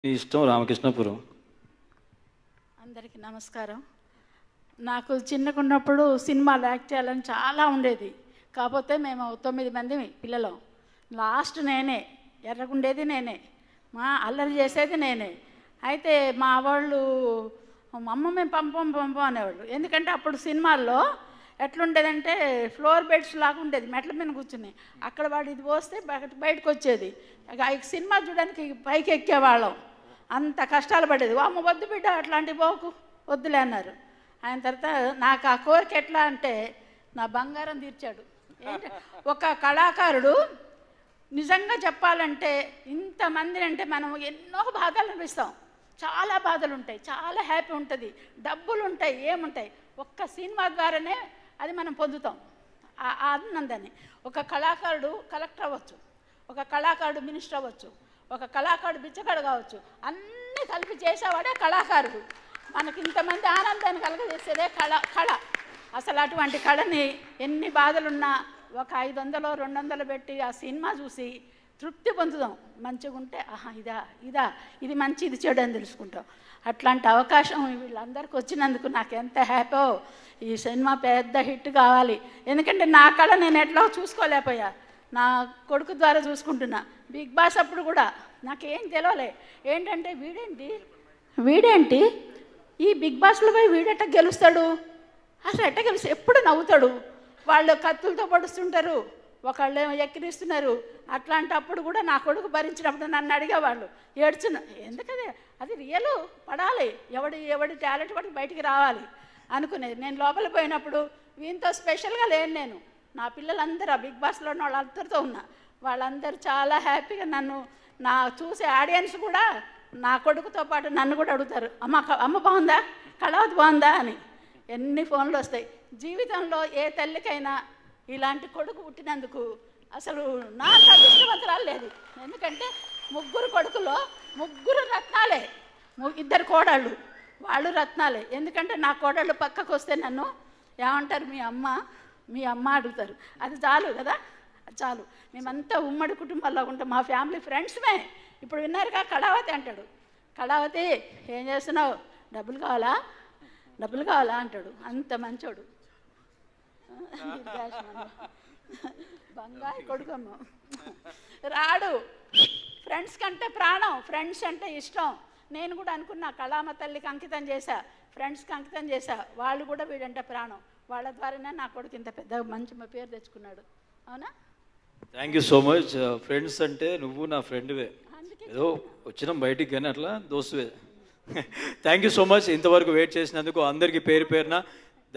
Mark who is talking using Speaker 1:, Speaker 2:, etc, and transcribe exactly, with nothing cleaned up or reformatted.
Speaker 1: ఇష్టం రామకృష్ణపురం.
Speaker 2: అందరికీ నమస్కారం. నాకు చిన్నకున్నప్పుడు సినిమాలు యాక్ట్ చేయాలని చాలా ఉండేది. కాకపోతే మేము తొమ్మిది మంది పిల్లలం. లాస్ట్ నేనే, ఎర్రగుండేది నేనే, మా అల్లరి చేసేది నేనే. అయితే మా వాళ్ళు అమ్మ మేము పంపం పంపం అనేవాళ్ళు. ఎందుకంటే అప్పుడు సినిమాల్లో ఎట్లుండేదంటే ఫ్లోర్ బెడ్స్ లాగా ఉండేది, మెట్ల మీద కూర్చుని అక్కడ వాడు ఇది పోస్తే బయటకు వచ్చేది. సినిమా చూడడానికి పైకి ఎక్కేవాళ్ళం, అంత కష్టాలు పడేది. అమ్మ వద్దు బిడ్డ అట్లాంటి పోకు వద్దులే అన్నారు. ఆయన తర్వాత నాకు ఆ కోరిక ఎట్లా అంటే నా బంగారం తీర్చాడు. ఏంటి ఒక కళాకారుడు నిజంగా చెప్పాలంటే ఇంతమంది అంటే మనం ఎన్నో బాధలు అనిపిస్తాం, చాలా బాధలు ఉంటాయి, చాలా హ్యాపీ ఉంటుంది, డబ్బులు ఉంటాయి, ఏముంటాయి. ఒక్క సినిమా ద్వారానే అది మనం పొందుతాం ఆ ఆనందాన్ని. ఒక కళాకారుడు కలెక్టర్ అవ్వచ్చు, ఒక కళాకారుడు మినిస్టర్ అవ్వచ్చు, ఒక కళాకారుడు బిచ్చగాడు కావచ్చు, అన్నీ కలిపి చేసేవాడే కళాకారుడు. మనకి ఇంతమంది ఆనందాన్ని కలగజేసేదే కళ కళ అసలు అటువంటి కళని ఎన్ని బాధలున్నా ఒక ఐదు వందలు రెండు వందలు పెట్టి ఆ సినిమా చూసి తృప్తి పొందుదాం. మంచిగా ఉంటే ఆహా ఇదా ఇదా ఇది మంచి ఇది చెడు అని తెలుసుకుంటాం. అట్లాంటి అవకాశం వీళ్ళందరికీ వచ్చినందుకు నాకు ఎంత హ్యాపో. ఈ సినిమా పెద్ద హిట్ కావాలి. ఎందుకంటే నా కళ నేను ఎట్లా చూసుకోలేకపోయా, నా కొడుకు ద్వారా చూసుకుంటున్నా. బిగ్ బాస్ అప్పుడు కూడా నాకేం తెలియలే, ఏంటంటే వీడేంటి వీడేంటి ఈ బిగ్ బాస్లో పోయి వీడెట్ట గెలుస్తాడు, అసలు ఎట్ట గెలుస్తా, ఎప్పుడు నవ్వుతాడు, వాళ్ళు కత్తులతో పడుస్తుంటారు, ఒకళ్ళు ఎక్కిరిస్తున్నారు. అట్లాంటప్పుడు కూడా నా కొడుకు భరించినప్పుడు నన్ను అడిగేవాళ్ళు, ఏడ్చున్న ఎందుకది అది రియలు పడాలి, ఎవడి ఎవడి టాలెంట్ వాడికి బయటికి రావాలి అనుకునేది. నేను లోపల పోయినప్పుడు వీంతో స్పెషల్గా లేను నేను, నా పిల్లలందరూ ఆ బిగ్ బాస్లో ఉన్న వాళ్ళందరితో ఉన్నా. వాళ్ళందరూ చాలా హ్యాపీగా నన్ను నా చూసే ఆడియన్స్ కూడా నా కొడుకుతో పాటు నన్ను కూడా అడుగుతారు, అమ్మ అమ్మ బాగుందా, కళావతి బాగుందా అని. ఎన్ని ఫోన్లు వస్తాయి. జీవితంలో ఏ తల్లికైనా ఇలాంటి కొడుకు పుట్టినందుకు అసలు నాకు అదృష్టవంతురాలు లేదు. ఎందుకంటే ముగ్గురు కొడుకులో ముగ్గురు రత్నాలే, ఇద్దరు కోడళ్ళు వాళ్ళు రత్నాలే. ఎందుకంటే నా కోడళ్ళు పక్కకు వస్తే నన్ను ఏమంటారు, మీ అమ్మ మీ అమ్మ అడుగుతారు. అది చాలు కదా, అది చాలు. మేమంతా ఉమ్మడి కుటుంబాల్లో ఉంటాం, మా ఫ్యామిలీ ఫ్రెండ్స్మే. ఇప్పుడు విన్నారుగా కళావతి అంటాడు, కళావతి ఏం చేస్తున్నావు, డబ్బులు కావాలా డబ్బులు కావాలా అంటాడు. అంత మంచోడు, బంగారు కొడుకమ్మ. రాడు, ఫ్రెండ్స్ కంటే ప్రాణం, ఫ్రెండ్స్ అంటే ఇష్టం. నేను కూడా అనుకున్నా కళామ తల్లికి అంకితం చేశా, ఫ్రెండ్స్కి అంకితం చేశా, వాళ్ళు కూడా వీడంటే ప్రాణం. వాళ్ళ ద్వారానే నా కొడుకు ఇంత పెద్ద మంచి పేరు తెచ్చుకున్నాడు. అవునా?
Speaker 1: Thank you so much. Friends అంటే నువ్వు నా ఫ్రెండ్వే, ఏదో వచ్చినాం బయటికి కానీ అట్లా దోస్తువే. Thank you so much. ఇంతవరకు వెయిట్ చేసినందుకు అందరికీ పేరు పేరున